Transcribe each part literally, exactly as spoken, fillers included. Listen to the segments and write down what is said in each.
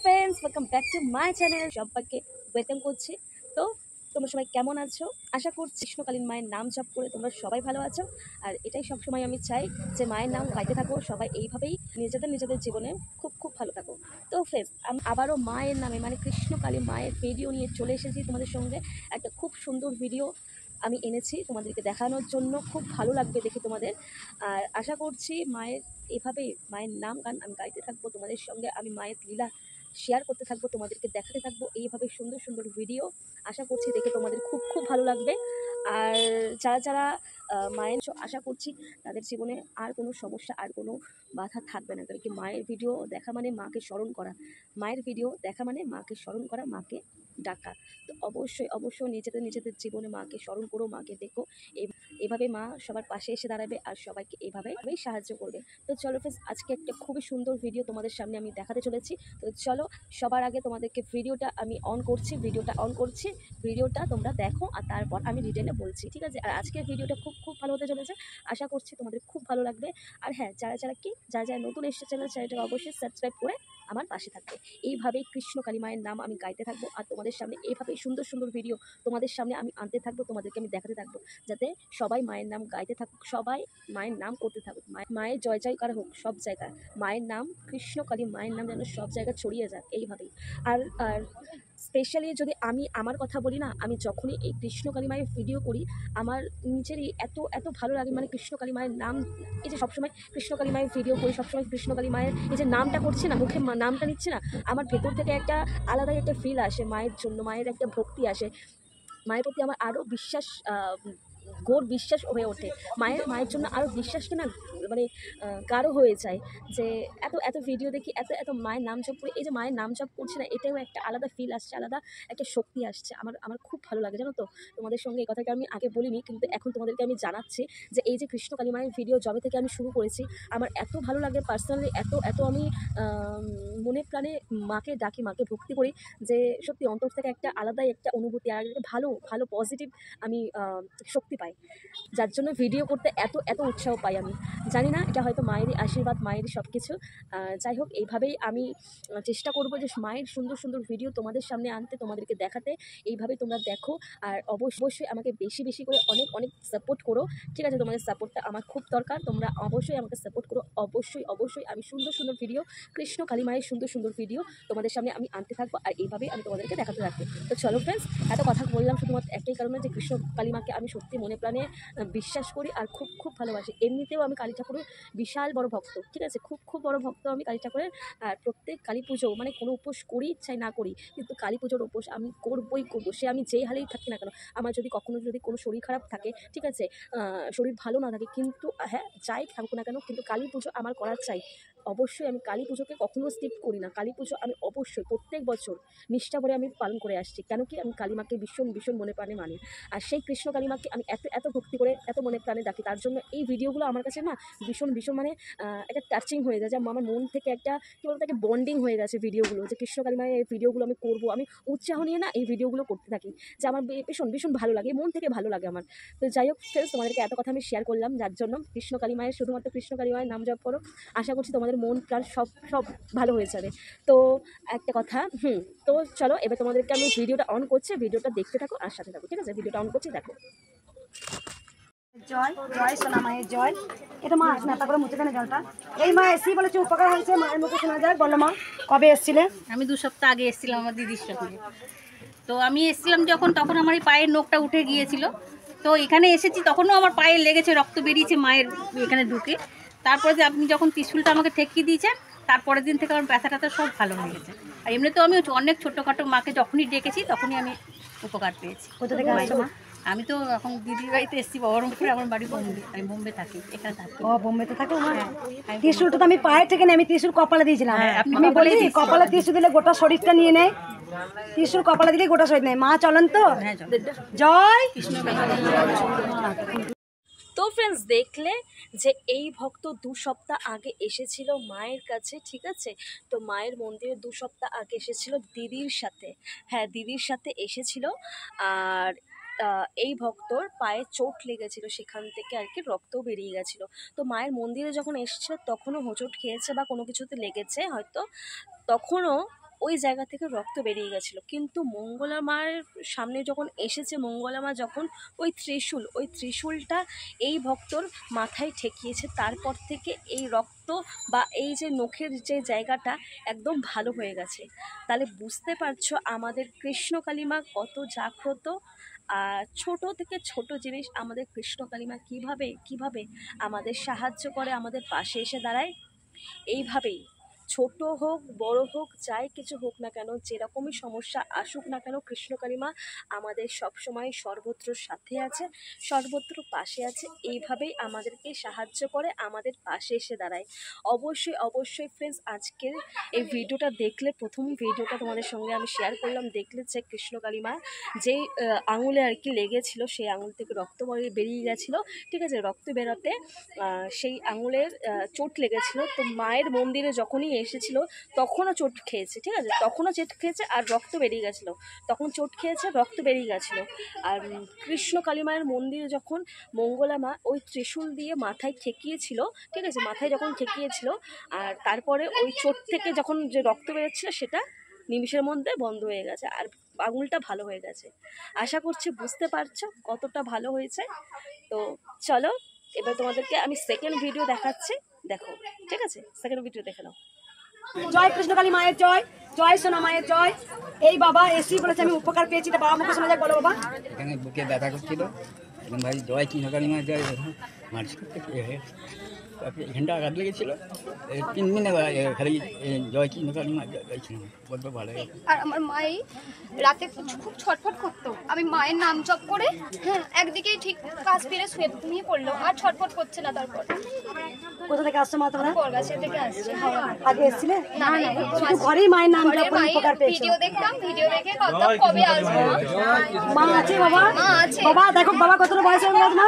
Friends, welcome back to my channel. সবাইকে welcome করছি। তো তোমরা সবাই কেমন আছো? আশা করছি কৃষ্ণকালীন মায়ের নাম জপ করে তোমরা সবাই ভালো আছো। আর এটাই সবসময় আমি চাই যে মায়ের নাম গাইতে থাকো, সবাই এইভাবেই নিজেদের নিজেদের জীবনে খুব খুব ভালো থাকো। তো ফ্রেন্ডস, আমি আবারও মায়ের নামে মানে কৃষ্ণকালী মায়ের ভিডিও নিয়ে চলে এসেছি তোমাদের সঙ্গে। একটা খুব সুন্দর ভিডিও আমি এনেছি তোমাদেরকে দেখানোর জন্য, খুব ভালো লাগবে দেখে তোমাদের। আর আশা করছি মায়ের এভাবেই মায়ের নাম গান আমি গাইতে থাকবো তোমাদের সঙ্গে, আমি মায়ের লীলা শেয়ার করতে থাকবো, তোমাদেরকে দেখাতে থাকবো এইভাবে সুন্দর সুন্দর ভিডিও। আশা করছি দেখে তোমাদের খুব খুব ভালো লাগবে। আর যারা যারা মায়ের আশা করছি তাদের জীবনে আর কোনো সমস্যা আর কোনো বাধা থাকবে না, কারণ কি মায়ের ভিডিও দেখা মানে মাকে স্মরণ করা, মায়ের ভিডিও দেখা মানে মাকে স্মরণ করা, মাকে ডাকা। তো অবশ্যই অবশ্যই নিজেদের নিজেদের জীবনে মাকে স্মরণ করো, মাকে দেখো। এভাবে মা সবার পাশে এসে দাঁড়াবে আর সবাইকে এভাবেই সাহায্য করবে। তো চলো ফ্রেন্ডস, আজকে একটা খুবই সুন্দর ভিডিও তোমাদের সামনে আমি দেখাতে চলেছি। তো চলো, সবার আগে তোমাদেরকে ভিডিওটা আমি অন করছি, ভিডিওটা অন করছি, ভিডিওটা তোমরা দেখো আর তারপর আমি ডিটেলে বলছি, ঠিক আছে? আর আজকের ভিডিওটা খুব খুব ভালো হতে চলেছে, আশা করছি তোমাদের খুব ভালো লাগবে। আর হ্যাঁ, যারা যারা কি যারা যারা নতুন এসেছে চ্যানেল, চ্যানেলটাকে অবশ্যই সাবস্ক্রাইব করে আমার পাশে থাকবে। এইভাবেই কৃষ্ণকালী মায়ের নাম আমি গাইতে থাকবো আর তোমাদের সামনে এইভাবেই সুন্দর সুন্দর ভিডিও তোমাদের সামনে আমি আনতে থাকবো, তোমাদেরকে আমি দেখাতে থাকবো, যাতে সবাই মায়ের নাম গাইতে থাকুক, সবাই মায়ের নাম করতে থাকুক, মায়ের জয় জয়কার হোক সব জায়গায়, মায়ের নাম কৃষ্ণকালী মায়ের নাম যেন সব জায়গায় ছড়িয়ে যায় এইভাবেই। আর আর স্পেশালি যদি আমি আমার কথা বলি না, আমি যখনই এই কৃষ্ণকালী মায়ের ভিডিও করি আমার নিজেরই এত এত ভালো লাগে, মানে কৃষ্ণকালী মায়ের নাম, এই যে সবসময় কৃষ্ণকালী মায়ের ভিডিও করি, সবসময় কৃষ্ণকালী মায়ের এই যে নামটা করছি না, মুখে নামটা নিচ্ছি না, আমার ভেতর থেকে একটা আলাদাই একটা ফিল আসে মায়ের জন্য, মায়ের একটা ভক্তি আসে, মায়ের প্রতি আমার আরও বিশ্বাস, গোর বিশ্বাস হয়ে ওঠে, মায়ের মায়ের জন্য আরও বিশ্বাসকে না মানে গাঢ় হয়ে যায়। যে এত এত ভিডিও দেখি, এত এত মায়ের নাম জপ করি, এই যে মায়ের নাম জপ করছি না, এটাও একটা আলাদা ফিল আসছে, আলাদা একটা শক্তি আসছে, আমার আমার খুব ভালো লাগে, জানো তো। তোমাদের সঙ্গে এই কথাটা আমি আগে বলিনি, কিন্তু এখন তোমাদেরকে আমি জানাচ্ছি যে এই যে কৃষ্ণকালী মায়ের ভিডিও যবে থেকে আমি শুরু করেছি আমার এত ভালো লাগে, পার্সোনালি এত এত আমি মনে প্রাণে মাকে ডাকি, মাকে ভক্তি করি, যে সত্যি অন্তর থেকে একটা আলাদাই একটা অনুভূতি আর একটা ভালো ভালো পজিটিভ আমি শক্তি পাই, যার জন্য ভিডিও করতে এত এত উৎসাহ পাই। আমি জানি না, এটা হয়তো মায়েরই আশীর্বাদ, মায়েরই সব কিছু। যাই হোক, এইভাবেই আমি চেষ্টা করবো যে মায়ের সুন্দর সুন্দর ভিডিও তোমাদের সামনে আনতে, তোমাদেরকে দেখাতে। এইভাবে তোমরা দেখো আর অবশ্যই আমাকে বেশি বেশি করে অনেক অনেক সাপোর্ট করো, ঠিক আছে? তোমাদের সাপোর্টটা আমার খুব দরকার, তোমরা অবশ্যই আমাকে সাপোর্ট করো। অবশ্যই অবশ্যই আমি সুন্দর সুন্দর ভিডিও, কৃষ্ণকালী মায়ের সুন্দর সুন্দর ভিডিও তোমাদের সামনে আমি আনতে থাকবো আর এইভাবেই আমি তোমাদেরকে দেখাতে থাকবো। তো চলো ফ্রেন্ডস, এত কথা বললাম শুধুমাত্র একটাই কারণে যে কৃষ্ণকালী মাকে আমি সত্যি মনে প্রাণে বিশ্বাস করি আর খুব খুব ভালোবাসি। এমনিতেও আমি কালী ঠাকুরের বিশাল বড় ভক্ত, ঠিক আছে? খুব খুব বড় ভক্ত আমি কালী ঠাকুরের। আর প্রত্যেক কালী পুজো মানে কোনো উপোস করি চাই না করি, কিন্তু কালী পুজোর উপোস আমি করবই করবো, সে আমি যেই হালেই থাকি না কেন। আমার যদি কখনো যদি কোনো শরীর খারাপ থাকে, ঠিক আছে, শরীর ভালো না থাকে, কিন্তু হ্যাঁ যাই থাকুক না কেন, কিন্তু কালী পুজো আমার করার চাই। অবশ্যই আমি কালী পুজোকে কখনো স্কিপ করি না, কালী পুজো আমি অবশ্যই প্রত্যেক বছর নিষ্ঠা ভরে আমি পালন করে আসছি। কেন কি, আমি কালী মাকে ভীষণ ভীষণ মনে প্রাণে মানি, আর সেই কৃষ্ণ কালী মাকে আমি এত এত ভক্তি করে এত মনে প্রাণে ডাকি, তার জন্য এই ভিডিওগুলো আমার কাছে না ভীষণ ভীষণ মানে একটা টাচিং হয়ে যায়, যে আমার মন থেকে একটা কী বলতো একটা বন্ডিং হয়ে গেছে ভিডিওগুলো, যে কৃষ্ণ কালী মায়ের এই ভিডিওগুলো আমি করবো, আমি উৎসাহ নিয়ে না এই ভিডিওগুলো করতে থাকি, যে আমার ভীষণ ভীষণ ভালো লাগে, মন থেকে ভালো লাগে আমার। তো যাই হোক ফ্রেন্ডস, তোমাদেরকে এত কথা আমি শেয়ার করলাম, যার জন্য কৃষ্ণ কালী মায়ের শুধুমাত্র কৃষ্ণ কালী মায়ের নাম জপ করো, আশা করছি তোমাদের মন প্রাণ সব সব ভালো হয়ে যাবে। তো একটা কথা, হুম তো চলো এবার তোমাদেরকে আমি ভিডিওটা অন করছি, ভিডিওটা দেখতে থাকো আর সাথে থাকো, ঠিক আছে? ভিডিওটা অন করছি, দেখো। জয় জয় সোনা মায়ের জয়। এটা মা আসনা তারপরে মুছে দেন জলটা। এই মা এসি বলেছে উপকার হয়েছে, মায়ের মুখে শোনা যায়। বলো মা, কবে এসেছিলে? আমি দু সপ্তাহ আগে এসেছিলাম আমার দিদির সঙ্গে। তো আমি এসেছিলাম যখন, তখন আমার এই পায়ের নখটা উঠে গিয়েছিল। তো এখানে এসেছি তখনও আমার পায়ে লেগেছে, রক্ত বেরিয়েছে মায়ের এখানে ঢুকে। তারপরে যে আপনি যখন ত্রিশূলটা আমাকে ঠেকিয়ে দিয়েছেন, তারপরের দিন থেকে আমার ব্যথা ট্যাথা সব ভালো হয়ে গেছে। আর এমনিতেও আমি অনেক ছোটোখাটো মাকে যখনই ডেকেছি তখনই আমি উপকার পেয়েছি। কোথা থেকে আসছো মা? আমি তো এখন দিদির বাড়িতে এসেছি, বহরমপুরে, আমার বাড়ি বোম্বে, আমি বোম্বে থাকি, এখানে থাকি। ও বোম্বেতে থাকো মা? ত্রিশূলটা তো আমি পায়ে থেকে নেই, আমি ত্রিশূল কপালে দিয়েছিলাম। আমি বলি কপালে ত্রিশূল দিলে গোটা শরীরটা নিয়ে নেয়, ত্রিশূল কপালে দিলে গোটা শরীর নেয়। মা চলেন তো। জয় কৃষ্ণ। তো ফ্রেন্ডস, দেখলে যে এই ভক্ত দু সপ্তাহ আগে এসেছিল মায়ের কাছে, ঠিক আছে? তো মায়ের মন্দিরে দু সপ্তাহ আগে এসেছিল দিদির সাথে, হ্যাঁ দিদির সাথে এসেছিল। আর এই ভক্তর পায়ে চোট লেগেছিল, সেখান থেকে আর কি রক্ত বেরিয়ে গেছিলো। তো মায়ের মন্দিরে যখন এসেছিল তখনও হোঁচট খেয়েছে বা কোনো কিছুতে লেগেছে হয়তো, তখনও ওই জায়গা থেকে রক্ত বেরিয়ে গেছিলো। কিন্তু মঙ্গলা মায়ের সামনে যখন এসেছে, মঙ্গলা মা যখন ওই ত্রিশূল ওই ত্রিশূলটা এই ভক্তর মাথায় ঠেকিয়েছে, তারপর থেকে এই রক্ত বা এই যে নখের যে জায়গাটা একদম ভালো হয়ে গেছে। তাহলে বুঝতে পারছো আমাদের কৃষ্ণকালী মা কত জাগ্রত। আর ছোট থেকে ছোট জিনিস আমাদের কৃষ্ণকালী মা কীভাবে কীভাবে আমাদের সাহায্য করে, আমাদের পাশে এসে দাঁড়ায়। এইভাবেই ছোট হোক বড় হোক যাই কিছু হোক না কেন, যেরকমই সমস্যা আসুক না কেন, কৃষ্ণকালী মা আমাদের সবসময় সর্বত্র সাথে আছে, সর্বত্র পাশে আছে। এইভাবেই আমাদেরকে সাহায্য করে, আমাদের পাশে এসে দাঁড়ায়। অবশ্যই অবশ্যই ফ্রেন্ডস, আজকের এই ভিডিওটা দেখলে, প্রথম ভিডিওটা তোমাদের সঙ্গে আমি শেয়ার করলাম, দেখলে যে কৃষ্ণকালী মা যেই আঙুলে আর কি লেগেছিল, সেই আঙুল থেকে রক্ত বেরিয়ে গেছিলো। ঠিক আছে, রক্ত বেরোতে সেই আঙুলের চোট লেগেছিল। তো মায়ের মন্দিরে যখনই এসেছিল তখনও চোট খেয়েছে। ঠিক আছে, তখনও চোট খেয়েছে আর রক্ত বেরিয়ে গেছিলো, তখন চোট খেয়েছে, রক্ত বেরিয়ে গেছিলো। আর কৃষ্ণকালী মায়ের মন্দিরে যখন মঙ্গলা মা ওই ত্রিশূল দিয়ে মাথায় ঠেকিয়েছিল, ঠিক আছে, মাথায় যখন ঠেকিয়েছিল আর তারপরে ওই চোট থেকে যখন যে রক্ত বেরোচ্ছিল সেটা নিমিষের মধ্যে বন্ধ হয়ে গেছে আর আঙুলটা ভালো হয়ে গেছে। আশা করছি বুঝতে পারছো কতটা ভালো হয়েছে। তো চলো এবার তোমাদেরকে আমি সেকেন্ড ভিডিও দেখাচ্ছি, দেখো। ঠিক আছে, সেকেন্ড ভিডিও দেখে নাও। জয় কৃষ্ণকালী মায়ের জয়, জয় সোনা মায়ের জয়। এই বাবা এসি বলেছে আমি উপকার পেয়েছি, তা বাবা মুখে শোনা যাক, বলো বাবা। এখানে বুকে ব্যথা করছিল, ভাই জয় কৃষ্ণকালী মায়ের জয় মালিশ করতে তারপরে এখানটা আঘাত লেগেছিল, তিন দিনে খালি জয় কৃষ্ণকালী মায়ের জয় গাইছিলাম, বলতে ভালো। আর আমার মাই রাতে খুব ছটফট করতো, আমি মায়ের নাম জপ করে হ্যাঁ একদিকেই ঠিক কাজ ফিরে শুয়ে ঘুমিয়ে পড়লো, আর ছটফট করছে না। তারপর কোথা থেকে আসছো মা তোমরা? বরগাছি থেকে আসছে। আগে এসেছিলে? না না, শুধু ঘরেই মায়ের নাম জপ করে উপকার পেয়েছো। ভিডিও দেখতাম, ভিডিও দেখে কত কবে আসবো। মা আছে বাবা? মা আছে। বাবা দেখো বাবা কতটা বয়স হবে তোমার?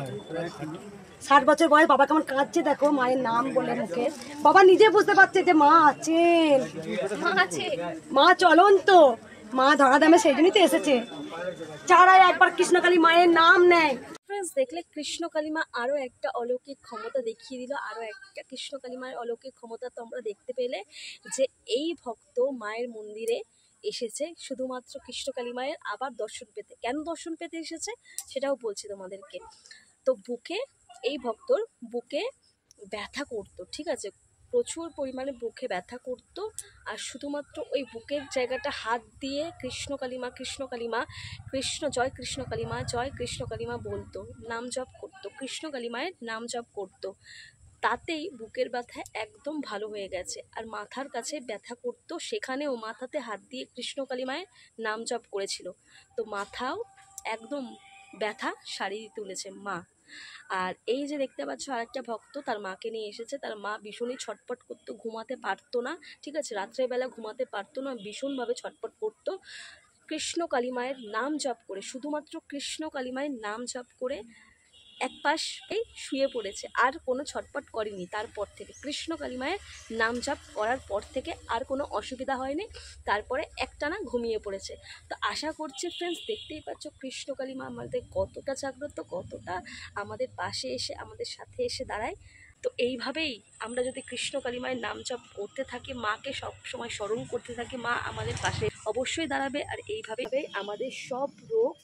ষাট বছর বয়স। বাবা কেমন কাঁদছে দেখো মায়ের নাম বলে মুখে। বাবা নিজে বুঝতে পারছে যে মা আছেন, মা আছে, মা চলন্ত, মা ধরা দামে সেই জন্যই তো এসেছে। যারা একবার কৃষ্ণকালী মায়ের নাম নেয়। ফ্রেন্ডস, দেখলে কৃষ্ণকালী মা আরও একটা অলৌকিক ক্ষমতা দেখিয়ে দিল, আরও একটা কৃষ্ণকালী মায়ের অলৌকিক ক্ষমতা তোমরা দেখতে পেলে, যে এই ভক্ত মায়ের মন্দিরে এসেছে শুধুমাত্র কৃষ্ণকালী মায়ের আবার দর্শন পেতে। কেন দর্শন পেতে এসেছে সেটাও বলছি তোমাদেরকে। তো বুকে, এই ভক্তর বুকে ব্যথা করতো, ঠিক আছে, প্রচুর পরিমাণে বুকে ব্যথা করতো। আর শুধুমাত্র ওই বুকের জায়গাটা হাত দিয়ে কৃষ্ণকালী মা কৃষ্ণকালী মা কৃষ্ণ জয় কৃষ্ণকালী মা জয় কৃষ্ণকালী মা বলতো, নাম জপ করতো, কৃষ্ণকালী মায়ের নাম জপ করতো। তাতেই বুকের ব্যথা একদম ভালো হয়ে গেছে। আর মাথার কাছে ব্যথা করতো, সেখানেও মাথাতে হাত দিয়ে কৃষ্ণকালী মায়ের নাম জপ করেছিল, তো মাথাও একদম ব্যথা সারিয়ে তুলেছে মা। আর এই যে দেখতে পাচ্ছ আরেকটা ভক্ত তার মাকে নিয়ে এসেছে, তার মা ভীষণই ছটপট করতো, ঘুমাতে পারতো না। ঠিক আছে, রাত্রেবেলা ঘুমাতে পারতো না, ভীষণভাবে ছটপট করতো। কৃষ্ণকালী মায়ের নাম জপ করে, শুধুমাত্র কৃষ্ণকালী মায়ের নাম জপ করে এক পাশেই শুয়ে পড়েছে, আর কোনো ছটপট করেনি। তারপর থেকে কৃষ্ণকালী মায়ের নাম জপ করার পর থেকে আর কোনো অসুবিধা হয়নি, তারপরে একটানা ঘুমিয়ে পড়েছে। তো আশা করছি ফ্রেন্ডস, দেখতেই পাচ্ছ কৃষ্ণকালী মা আমাদের কতটা জাগ্রত, কতটা আমাদের পাশে এসে আমাদের সাথে এসে দাঁড়ায়। তো এইভাবেই আমরা যদি কৃষ্ণকালী মায়ের নাম জপ করতে থাকি, মাকে সব সময় স্মরণ করতে থাকি, মা আমাদের পাশে অবশ্যই দাঁড়াবে। আর এইভাবেই আমাদের সব রোগ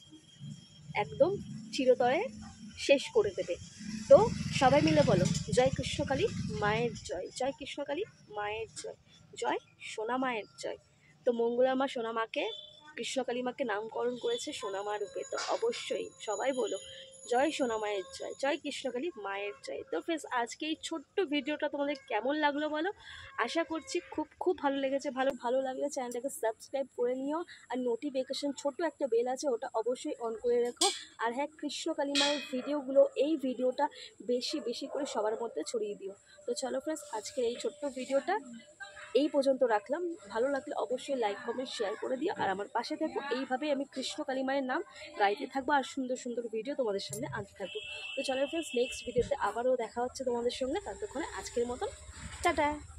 একদম চিরতরে শেষ করে দেবে। তো সবাই মিলে বলো, জয় কৃষ্ণকালী মায়ের জয়, জয় কৃষ্ণকালী মায়ের জয়, জয় সোনা মায়ের জয়। তো মঙ্গলা মা সোনা মাকে, কৃষ্ণকালী মাকে নামকরণ করেছে সোনা মা রূপে। তো অবশ্যই সবাই বলো, জয় সোনা মায়ের জয়, জয় কৃষ্ণকালী মায়ের জয়। তো ফ্রেন্ডস, আজকে এই ছোট্ট ভিডিওটা তোমাদের কেমন লাগলো বলো। আশা করছি খুব খুব ভালো লেগেছে। ভালো ভালো লাগলে চ্যানেলটাকে সাবস্ক্রাইব করে নিও, আর নোটিফিকেশন ছোট্ট একটা বেল আছে ওটা অবশ্যই অন করে রেখো। আর হ্যাঁ, কৃষ্ণকালী মায়ের ভিডিওগুলো, এই ভিডিওটা বেশি বেশি করে সবার মধ্যে ছড়িয়ে দিও। তো চলো ফ্রেন্ডস, আজকের এই ছোট্ট ভিডিওটা এই পর্যন্ত রাখলাম। ভালো লাগলে অবশ্যই লাইক কমেন্ট শেয়ার করে দিও, আর আমার পাশে থাকো। এইভাবেই আমি কৃষ্ণকালী মায়ের নাম গাইতে থাকবো, আর সুন্দর সুন্দর ভিডিও তোমাদের সামনে আনতে থাকবো। তো চলো ফ্রেন্ডস, নেক্সট ভিডিওতে আবারও দেখা হচ্ছে তোমাদের সঙ্গে। ততক্ষণে আজকের মতন টাটা।